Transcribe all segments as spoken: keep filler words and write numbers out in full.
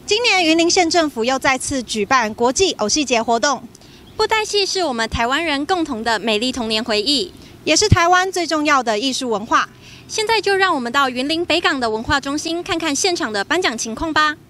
今年云林县政府又再次举办国际偶戏节活动。 布袋戏是我们台湾人共同的美丽童年回忆， 也是台湾最重要的艺术文化。 现在就让我们到云林北港的文化中心看看现场的颁奖情况吧。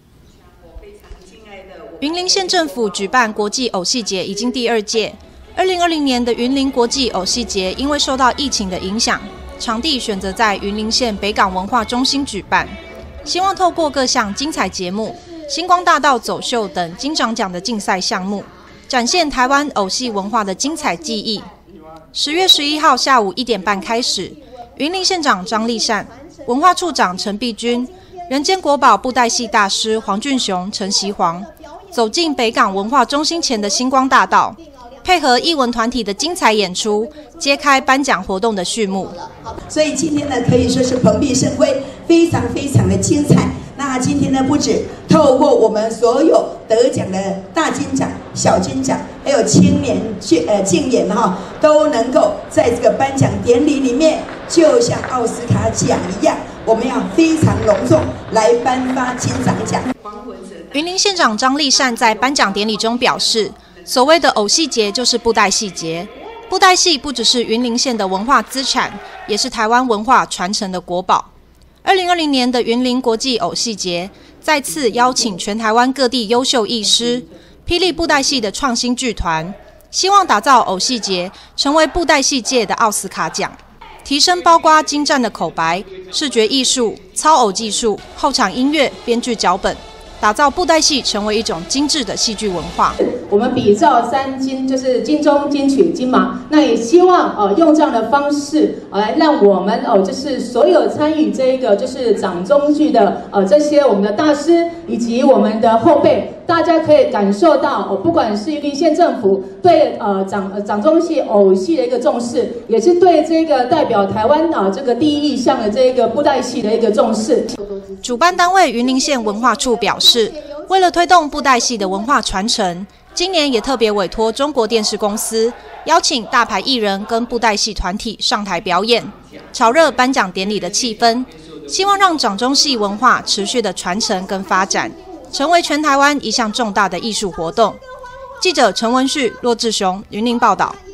云林县政府举办国际偶戏节已经第二届。二零二零年的云林国际偶戏节因为受到疫情的影响，场地选择在云林县北港文化中心举办，希望透过各项精彩节目、星光大道走秀等金长奖的竞赛项目，展现台湾偶戏文化的精彩技艺。十月十一号下午一点半开始，云林县长张丽善、文化处长陈碧君、人间国宝布袋戏大师黄俊雄、陈锡煌走进北港文化中心前的星光大道，配合艺文团体的精彩演出，揭开颁奖活动的序幕。 所以今天呢，可以说是蓬荜生辉，非常非常的精彩。那今天呢，不止透过我们所有得奖的大金奖、小金奖，还有青年呃竞演哈，都能够在这个颁奖典礼里面，就像奥斯卡奖一样，我们要非常隆重来颁发金长奖。 云林县长张丽善在颁奖典礼中表示，所谓的偶戏节就是布袋戏节。布袋戏不只是云林县的文化资产，也是台湾文化传承的国宝。二零二零年的云林国际偶戏节再次邀请全台湾各地优秀艺师、霹雳布袋戏的创新剧团，希望打造偶戏节成为布袋戏界的奥斯卡奖，提升包括精湛的口白、视觉艺术、操偶技术、后场音乐、编剧脚本，打造布袋戏成为一种精致的戏剧文化。 我们比照三金，就是金钟、金曲、金马，那也希望呃用这样的方式呃来让我们哦、呃、就是所有参与这一个就是掌中剧的呃这些我们的大师以及我们的后辈，大家可以感受到哦，不管是云林县政府对呃掌呃掌中戏偶戏的一个重视，也是对这个代表台湾啊、呃、这个第一意象的这个布袋戏的一个重视。 主办单位云林县文化处表示，为了推动布袋戏的文化传承，今年也特别委托中国电视公司，邀请大牌艺人跟布袋戏团体上台表演，炒热颁奖典礼的气氛，希望让掌中戏文化持续的传承跟发展，成为全台湾一项重大的艺术活动。记者陈文旭、骆志雄，云林报道。